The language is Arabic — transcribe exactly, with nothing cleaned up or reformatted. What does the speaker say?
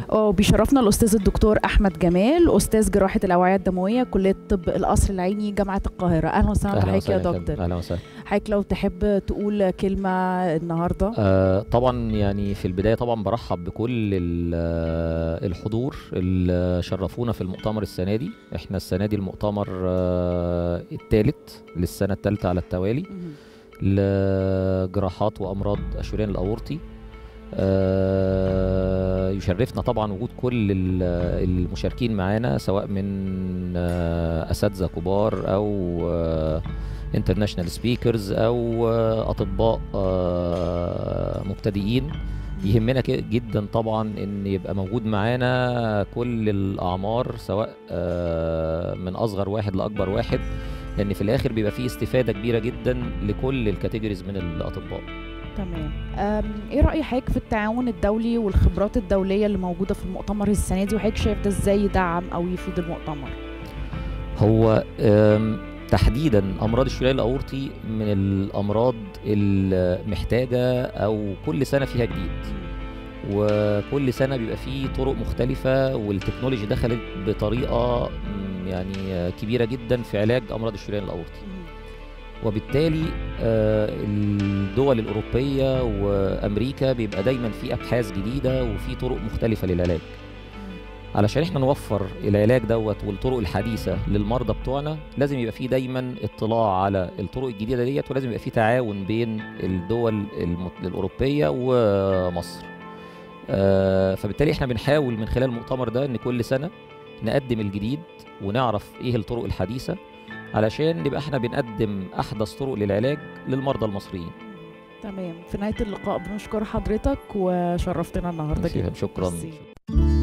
وبيشرفنا الأستاذ الدكتور أحمد جمال، أستاذ جراحة الأوعية الدموية، كلية طب القصر العيني، جامعة القاهرة. أهلا وسهلا بحضرتك يا دكتور. أهلا وسهلا. حضرتك لو تحب تقول كلمة النهاردة. آه طبعا يعني في البداية طبعا برحب بكل الحضور اللي شرفونا في المؤتمر السنة دي. احنا السنة دي المؤتمر آه الثالث للسنة الثالثة على التوالي لجراحات وأمراض الشريان الأورطي. آه يشرفنا طبعا وجود كل المشاركين معانا، سواء من آه أساتذة كبار أو آه انترناشنال سبيكرز أو آه أطباء آه مبتدئين. يهمنا جدا طبعا ان يبقى موجود معانا كل الأعمار، سواء آه من أصغر واحد لأكبر واحد، لأن في الآخر بيبقى فيه استفادة كبيرة جدا لكل الكاتيجوريز من الأطباء. تمام. ايه رأي حضرتك في التعاون الدولي والخبرات الدولية اللي موجودة في المؤتمر السنة دي، وحضرتك شايف ده ازاي يدعم او يفيد المؤتمر؟ هو تحديدا امراض الشريان الاورطي من الامراض المحتاجة او كل سنة فيها جديد، وكل سنة بيبقى فيه طرق مختلفة، والتكنولوجي دخلت بطريقة يعني كبيرة جدا في علاج امراض الشريان الاورطي. وبالتالي الدول الأوروبية وأمريكا بيبقى دايما في أبحاث جديدة وفي طرق مختلفة للعلاج. علشان احنا نوفر العلاج دوت والطرق الحديثة للمرضى بتوعنا، لازم يبقى في دايما اطلاع على الطرق الجديدة ديت، ولازم يبقى في تعاون بين الدول الأوروبية ومصر. فبالتالي احنا بنحاول من خلال المؤتمر ده ان كل سنة نقدم الجديد ونعرف ايه الطرق الحديثة، علشان نبقى احنا بنقدم احدث طرق للعلاج للمرضى المصريين. تمام. في نهاية اللقاء بنشكر حضرتك وشرفتنا النهارده جدا. شكرا.